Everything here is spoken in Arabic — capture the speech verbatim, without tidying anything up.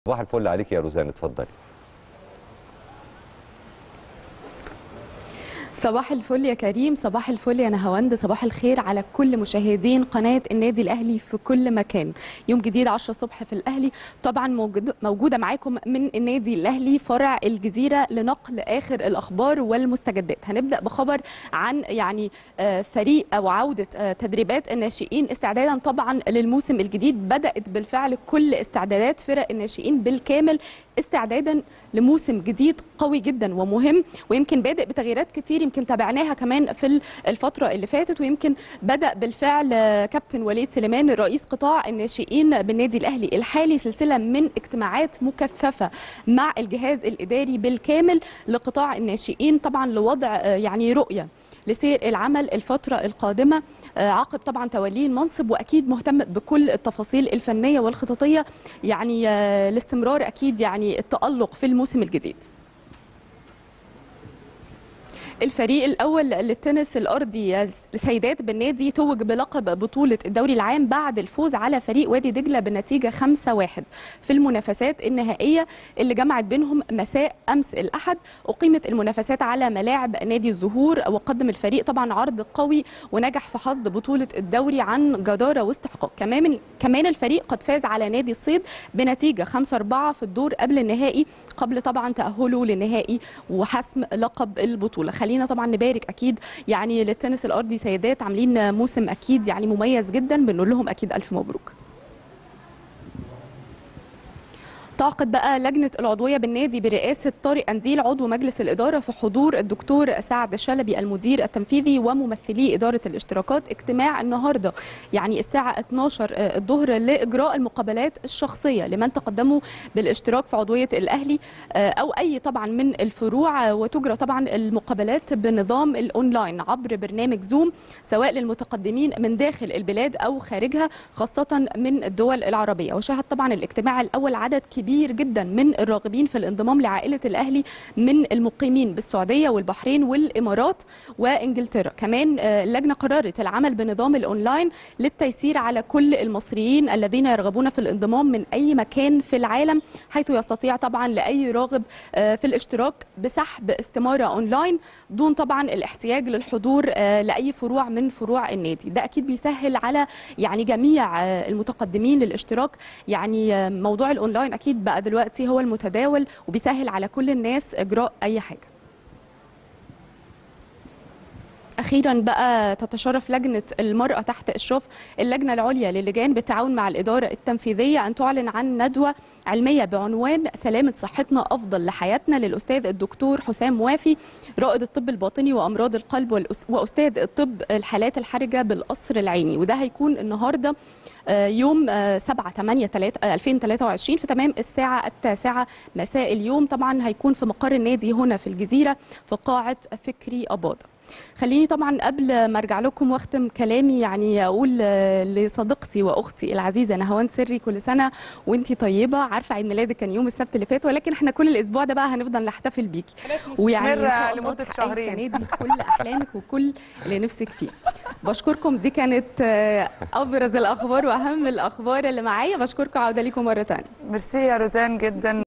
صباح الفل عليك يا روزان، اتفضلي. صباح الفل يا كريم، صباح الفل يا نهاوند، صباح الخير على كل مشاهدين قناة النادي الأهلي في كل مكان. يوم جديد عشرة الصبح في الأهلي، طبعا موجود موجودة معاكم من النادي الأهلي فرع الجزيرة لنقل آخر الأخبار والمستجدات. هنبدأ بخبر عن يعني فريق أو عودة تدريبات الناشئين استعدادا طبعا للموسم الجديد. بدأت بالفعل كل استعدادات فرق الناشئين بالكامل استعدادا لموسم جديد قوي جدا ومهم، ويمكن بادئ بتغييرات كتير يمكن تابعناها كمان في الفترة اللي فاتت. ويمكن بدأ بالفعل كابتن وليد سليمان رئيس قطاع الناشئين بالنادي الأهلي الحالي سلسلة من اجتماعات مكثفة مع الجهاز الإداري بالكامل لقطاع الناشئين، طبعا لوضع يعني رؤية لسير العمل الفترة القادمة عقب طبعا توليه المنصب، واكيد مهتم بكل التفاصيل الفنية والخططية يعني الاستمرار اكيد يعني التألق في الموسم الجديد. الفريق الأول للتنس الأرضي السيدات بالنادي توج بلقب بطولة الدوري العام بعد الفوز على فريق وادي دجلة بنتيجة خمسة واحد في المنافسات النهائية اللي جمعت بينهم مساء أمس الأحد. أقيمت المنافسات على ملاعب نادي الزهور، وقدم الفريق طبعا عرض قوي ونجح في حصد بطولة الدوري عن جدارة واستحقاق. كمان كمان الفريق قد فاز على نادي الصيد بنتيجة خمسة أربعة في الدور قبل النهائي، قبل طبعا تأهله للنهائي وحسم لقب البطولة. خلينا طبعا نبارك اكيد يعني للتنس الارضي سيدات، عاملين موسم اكيد يعني مميز جدا، بنقول لهم اكيد الف مبروك. تعقد بقى لجنة العضوية بالنادي برئاسة طارق أنديل عضو مجلس الإدارة في حضور الدكتور سعد شلبي المدير التنفيذي وممثلي إدارة الاشتراكات اجتماع النهاردة يعني الساعة اثناشر الظهر لإجراء المقابلات الشخصية لمن تقدموا بالاشتراك في عضوية الأهلي أو أي طبعا من الفروع، وتجرى طبعا المقابلات بنظام الأونلاين عبر برنامج زوم سواء للمتقدمين من داخل البلاد أو خارجها خاصة من الدول العربية. وشهد طبعا الاجتماع الأول عدد كبير كبير جدا من الراغبين في الانضمام لعائلة الأهلي من المقيمين بالسعودية والبحرين والإمارات وإنجلترا. كمان اللجنة قررت العمل بنظام الأونلاين للتيسير على كل المصريين الذين يرغبون في الانضمام من أي مكان في العالم، حيث يستطيع طبعا لأي راغب في الاشتراك بسحب استمارة أونلاين دون طبعا الاحتياج للحضور لأي فروع من فروع النادي. ده أكيد بيسهل على يعني جميع المتقدمين للاشتراك. يعني موضوع الأونلاين أكيد بقى دلوقتي هو المتداول وبيسهل على كل الناس إجراء أي حاجة. أخيرا بقى تتشرف لجنة المرأة تحت إشراف اللجنة العليا للجان بالتعاون مع الإدارة التنفيذية أن تعلن عن ندوة علمية بعنوان سلامة صحتنا أفضل لحياتنا للأستاذ الدكتور حسام موافي رائد الطب الباطني وأمراض القلب وأستاذ الطب الحالات الحرجة بالقصر العيني. وده هيكون النهارده يوم سبعة ثمانية ألفين وثلاثة وعشرين في تمام الساعة التاسعة مساء اليوم. طبعا هيكون في مقر النادي هنا في الجزيرة في قاعة فكري أباضة. خليني طبعا قبل ما ارجع لكم واختم كلامي يعني اقول لصديقتي واختي العزيزه نهاوند سري كل سنه وانتي طيبه. عارفه عيد ميلادك كان يوم السبت اللي فات، ولكن احنا كل الاسبوع ده بقى هنفضل نحتفل بيكي ويعني ان شاء الله لمده شهرين السنه دي كل احلامك وكل اللي نفسك فيه. بشكركم، دي كانت ابرز الاخبار واهم الاخبار اللي معايا. بشكركم، عوده ليكم مره ثانيه. ميرسي يا روزان جدا.